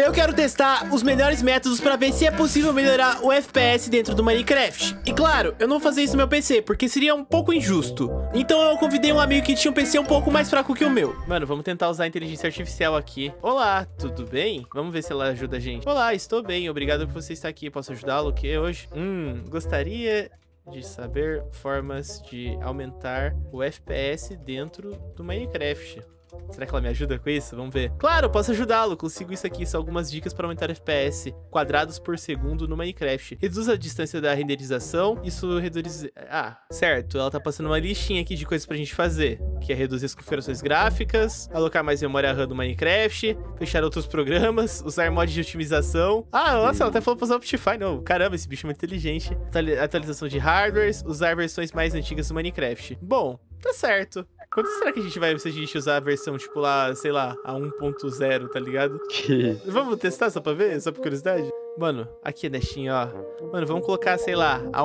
Eu quero testar os melhores métodos pra ver se é possível melhorar o FPS dentro do Minecraft. E claro, eu não vou fazer isso no meu PC, porque seria um pouco injusto. Então eu convidei um amigo que tinha um PC um pouco mais fraco que o meu. Mano, vamos tentar usar a inteligência artificial aqui. Olá, tudo bem? Vamos ver se ela ajuda a gente. Olá, estou bem, obrigado por você estar aqui. Posso ajudá-lo o que hoje? Gostaria de saber formas de aumentar o FPS dentro do Minecraft. Será que ela me ajuda com isso? Vamos ver. Claro, posso ajudá-lo. Consigo isso aqui. São algumas dicas para aumentar FPS. Quadrados por segundo no Minecraft. Reduz a distância da renderização. Isso reduz... Ah, certo. Ela tá passando uma listinha aqui de coisas pra gente fazer. Que é reduzir as configurações gráficas, alocar mais memória RAM do Minecraft, fechar outros programas, usar mods de otimização. Ah, nossa, ela até falou pra usar o Optifine. Não, caramba, esse bicho é muito inteligente. Atualização de hardwares, usar versões mais antigas do Minecraft. Bom, tá certo. Quanto será que a gente vai se a gente usar a versão, tipo lá, sei lá, a 1.0, tá ligado? Vamos testar só pra ver? Só por curiosidade? Mano, aqui, Nestinho, ó. Mano, vamos colocar, sei lá, a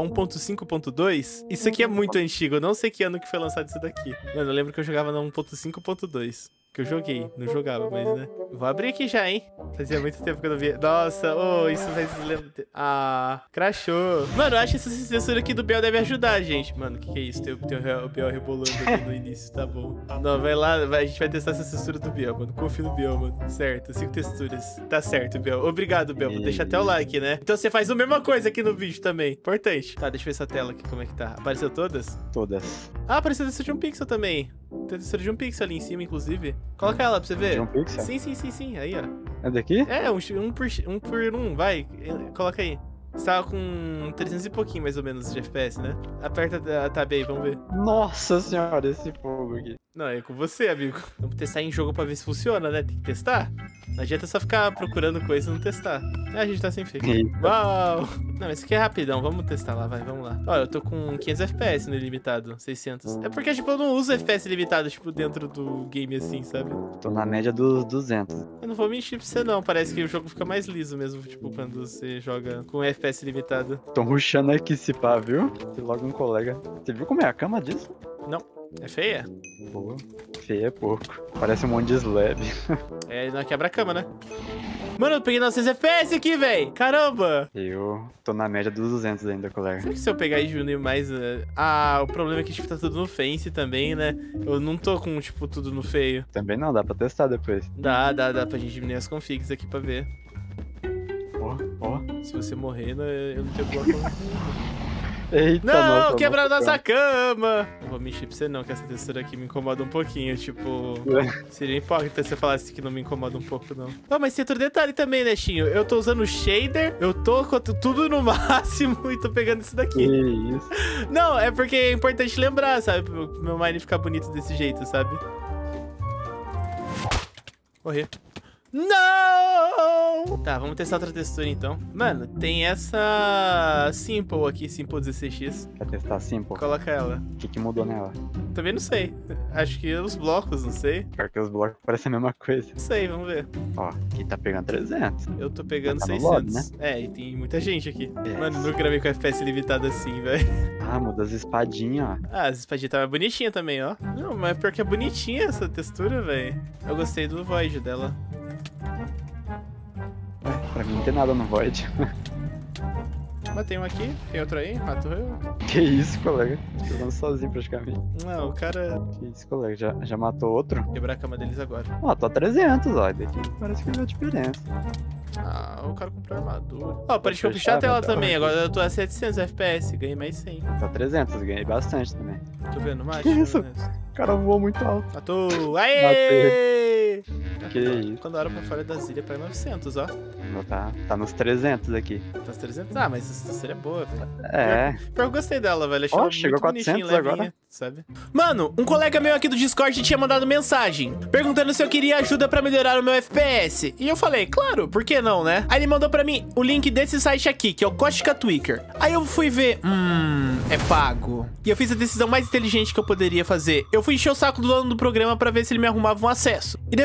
1.5.2. Isso aqui é muito antigo, eu não sei que ano que foi lançado isso daqui. Mano, eu lembro que eu jogava na 1.5.2. Que eu joguei, não jogava, mas né. Eu vou abrir aqui já, hein? Fazia muito tempo que eu não via. Nossa, isso vai se lembrar. Ah, crashou. Mano, eu acho que essa censura aqui do Biel deve ajudar, gente. Mano, o que é isso? Tem o Biel rebolando aqui no início, tá bom. Não, vai lá, a gente vai testar essa censura do Biel, mano. Confio no Biel, mano. Certo, 5 texturas. Tá certo, Biel. Obrigado, Biel. Vou deixar até o like, né? Então você faz a mesma coisa aqui no vídeo também. Importante. Tá, deixa eu ver essa tela aqui, como é que tá. Apareceu todas? Todas. Ah, apareceu a textura de um pixel também. Tem a textura de um pixel ali em cima, inclusive. Coloca ela pra você ver. De um pixel? Sim. Aí, ó. É daqui? É, um por um, vai. Coloca aí. Você tava com 300 e pouquinho, mais ou menos, de FPS, né? Aperta a tab aí, vamos ver. Nossa senhora, esse fogo aqui. Não, é com você, amigo. Vamos testar em jogo pra ver se funciona, né? Tem que testar. Não adianta só ficar procurando coisa e não testar. Ah, a gente tá sem fake. Uau! Não, esse aqui é rapidão. Vamos testar lá, vai. Vamos lá. Ó, eu tô com 500 FPS no ilimitado. 600. É porque, tipo, eu não uso FPS ilimitado, tipo, dentro do game assim, sabe? Tô na média dos 200. Eu não vou mentir pra você, não. Parece que o jogo fica mais liso mesmo, tipo, quando você joga com FPS limitado. Tô rushando aqui se pá, viu? Tem logo um colega. Você viu como é a cama disso? Não. É feia? Pô, feia é pouco. Parece um monte de slab. É, não quebra a cama, né? Mano, eu peguei 900 FPS aqui, velho. Caramba. Eu tô na média dos 200 ainda, colega. Será que se eu pegar e diminuir mais... Ah, o problema é que, tipo, tá tudo no Face também, né? Eu não tô com, tipo, tudo no feio. Também não, dá pra testar depois. Dá pra gente diminuir as configs aqui pra ver. Ó. Se você morrer, eu não tenho bloco. Eita, não, nossa, quebraram nossa cama. Não vou mentir pra você não, que essa textura aqui me incomoda um pouquinho, tipo... Seria hipócrita se eu falasse que não me incomoda um pouco, não. Oh, mas tem outro detalhe também, Nestinho. Eu tô usando shader, eu tô com tudo no máximo e tô pegando isso daqui. Que isso? Não, é porque é importante lembrar, sabe? Pro meu mine ficar bonito desse jeito, sabe? Morri. Não! Tá, vamos testar outra textura então. Mano, tem essa Simple aqui, Simple 16x. Quer testar Simple? Coloca ela. O que mudou nela? Também não sei. Acho que os blocos, não sei. Pior que os blocos parecem a mesma coisa. Não sei, vamos ver. Ó, aqui tá pegando 300. Eu tô pegando tá 600. Lobby, né? É, e tem muita gente aqui. É. Mano, nunca gravei com FPS limitado assim, velho. Ah, muda as espadinhas, ó. Ah, as espadinhas tava bonitinha também, ó. Não, mas pior que é bonitinha essa textura, velho. Eu gostei do Void dela. Pra mim não tem nada no Void. Matei um aqui, tem outro aí, matou eu. Que isso, colega? Jogando sozinho praticamente. Não, o cara... Que isso, colega? Já matou outro? Quebrar a cama deles agora. Ó, tô a 300, ó. Daqui parece que deu a diferença. Ah, o cara comprou armadura. Ó, parece que eu puxei a tela também. Agora eu tô a 700 FPS, ganhei mais 100. Tô a 300, ganhei bastante também. Tô vendo mais? Que isso? O cara voou muito alto. Matou! Aê! Que isso? Quando a hora pra fora das ilhas pra 900, ó. Tá nos 300 aqui. Tá nos 300? Ah, mas essa seria boa. É. Pior que eu gostei dela, velho. Achei Ó, ela chegou muito bonitinha, 400 agora. levinha, sabe? Mano, um colega meu aqui do Discord tinha mandado mensagem perguntando se eu queria ajuda pra melhorar o meu FPS. E eu falei, claro, por que não, né? Aí ele mandou pra mim o link desse site aqui, que é o Caustica Tweaker. Aí eu fui ver, é pago. E eu fiz a decisão mais inteligente que eu poderia fazer. Eu fui encher o saco do dono do programa pra ver se ele me arrumava um acesso. E depois de ficar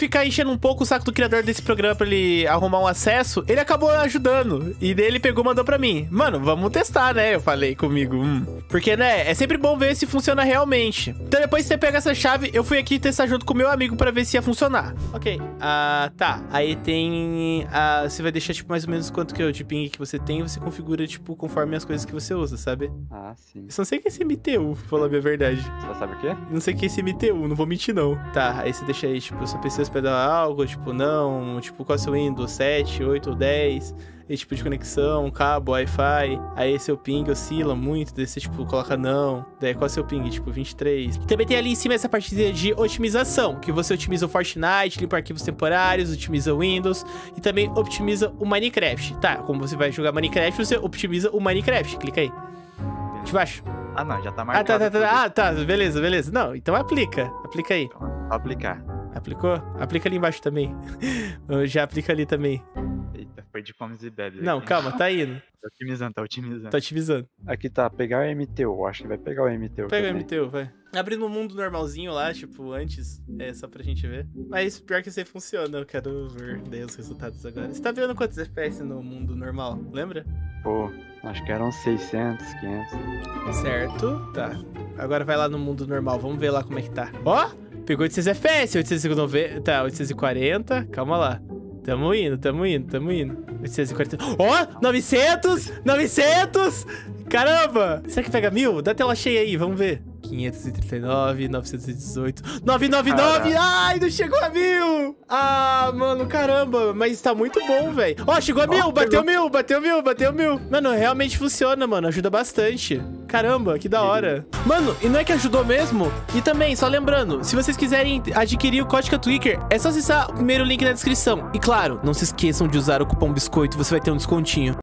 ficar enchendo um pouco o saco do criador desse programa pra ele arrumar um acesso, ele acabou ajudando. E daí ele pegou e mandou pra mim. Mano, vamos testar, né? Eu falei comigo. Porque, né, é sempre bom ver se funciona realmente. Então depois que você pega essa chave, eu fui aqui testar junto com o meu amigo pra ver se ia funcionar. Ok. Tá. Aí tem... você vai deixar, tipo, mais ou menos quanto que é o de ping que você tem. Você configura, tipo, conforme as coisas que você usa, sabe? Ah, sim. Eu só não sei o que é esse MTU, pra falar a minha verdade. Você sabe o quê? Não sei o que é esse MTU, não vou mentir, não. Tá, aí você deixa aí, tipo, você precisa hospedar algo, tipo, não. Tipo, qual é o seu Windows? 7, 8 ou 10? Esse tipo de conexão, cabo, Wi-Fi. Aí seu ping oscila muito, daí você, tipo, coloca não. Daí qual é o seu ping? Tipo, 23. E também tem ali em cima essa partezinha de otimização, que você otimiza o Fortnite, limpa arquivos temporários, otimiza o Windows e também optimiza o Minecraft. Tá, como você vai jogar Minecraft, você optimiza o Minecraft. Clica aí. De baixo. Ah, não, já tá marcado. Tá, beleza. Não, então aplica. Aplica aí. Então, vou aplicar. Aplicou? Aplica ali embaixo também. Já aplica ali também. Eita, foi de comes e bebes. Não, aqui. calma, tá indo. Tá otimizando. Tá otimizando. Aqui tá, pegar o MTU. Acho que vai pegar o MTU. Pega o também. MTU, vai. Abrindo um mundo normalzinho lá, tipo, antes, só pra gente ver. Mas pior que isso aí funciona, eu quero ver daí os resultados agora. Você tá vendo quantos FPS no mundo normal, lembra? Pô, acho que eram 600, 500. Certo, tá. Agora vai lá no mundo normal, vamos ver lá como é que tá. Ó, pegou 800 FPS, 890, tá, 840, calma lá. Tamo indo. 840. Ó, 900! Caramba! Será que pega 1000? Dá tela cheia aí, vamos ver. 539, 918, 999! Ai, não chegou a 1000! Ah, mano, caramba, mas tá muito bom, velho. Ó, chegou a 1000, bateu 1000. Mano, realmente funciona, mano, ajuda bastante. Caramba, que da hora. Mano, e não é que ajudou mesmo? E também, só lembrando, se vocês quiserem adquirir o código Tweaker, é só acessar o primeiro link na descrição. E claro, não se esqueçam de usar o cupom BISCOITO, você vai ter um descontinho.